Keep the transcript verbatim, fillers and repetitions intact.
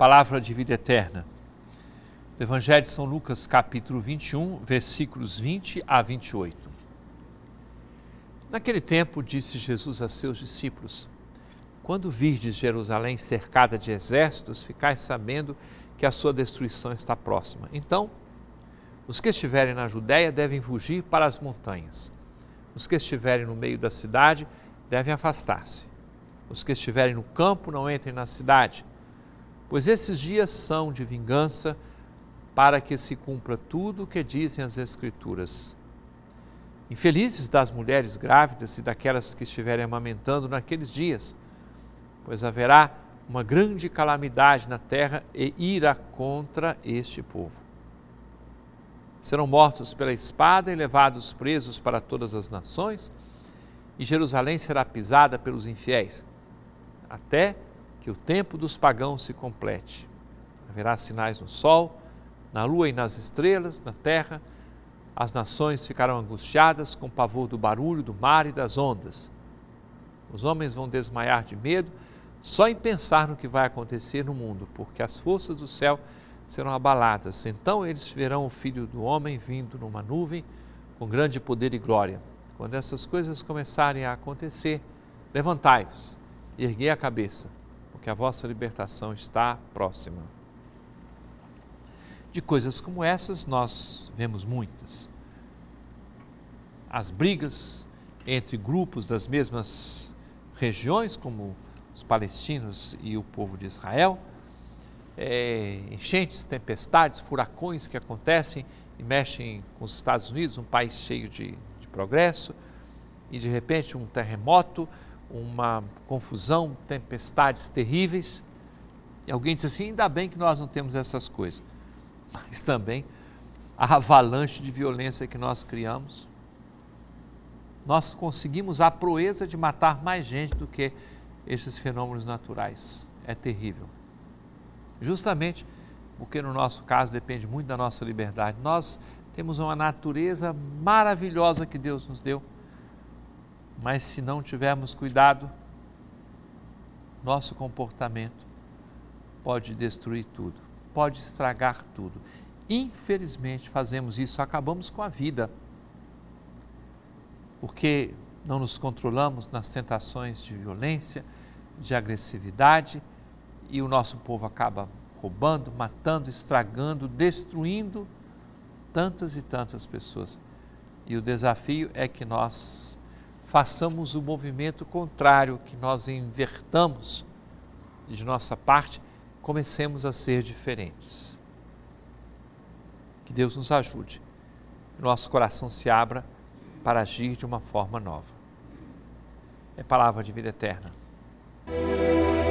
Palavra de vida eterna. Do Evangelho de São Lucas, capítulo vinte e um, versículos vinte a vinte e oito. Naquele tempo, disse Jesus a seus discípulos: quando virdes Jerusalém cercada de exércitos, ficai sabendo que a sua destruição está próxima. Então, os que estiverem na Judéia devem fugir para as montanhas. Os que estiverem no meio da cidade devem afastar-se. Os que estiverem no campo não entrem na cidade, pois esses dias são de vingança, para que se cumpra tudo o que dizem as Escrituras. Infelizes das mulheres grávidas e daquelas que estiverem amamentando naqueles dias, pois haverá uma grande calamidade na terra e ira contra este povo. Serão mortos pela espada e levados presos para todas as nações, e Jerusalém será pisada pelos infiéis, até que o tempo dos pagãos se complete. Haverá sinais no sol, na lua e nas estrelas, na terra. As nações ficarão angustiadas com pavor do barulho do mar e das ondas. Os homens vão desmaiar de medo só em pensar no que vai acontecer no mundo, porque as forças do céu serão abaladas. Então eles verão o Filho do Homem vindo numa nuvem com grande poder e glória. Quando essas coisas começarem a acontecer, levantai-vos e erguei a cabeça, porque a vossa libertação está próxima. De coisas como essas nós vemos muitas. As brigas entre grupos das mesmas regiões, como os palestinos e o povo de Israel, é, enchentes, tempestades, furacões que acontecem e mexem com os Estados Unidos, um país cheio de, de progresso, e de repente um terremoto, uma confusão, tempestades terríveis. E alguém diz assim: ainda bem que nós não temos essas coisas. Mas também a avalanche de violência que nós criamos. Nós conseguimos a proeza de matar mais gente do que esses fenômenos naturais. É terrível. Justamente porque no nosso caso depende muito da nossa liberdade. Nós temos uma natureza maravilhosa que Deus nos deu, mas se não tivermos cuidado, nosso comportamento pode destruir tudo, pode estragar tudo. Infelizmente fazemos isso, acabamos com a vida, porque não nos controlamos nas tentações de violência, de agressividade, e o nosso povo acaba roubando, matando, estragando, destruindo tantas e tantas pessoas. E o desafio é que nós façamos o movimento contrário, que nós invertamos e de nossa parte comecemos a ser diferentes. Que Deus nos ajude, que nosso coração se abra para agir de uma forma nova. É palavra de vida eterna.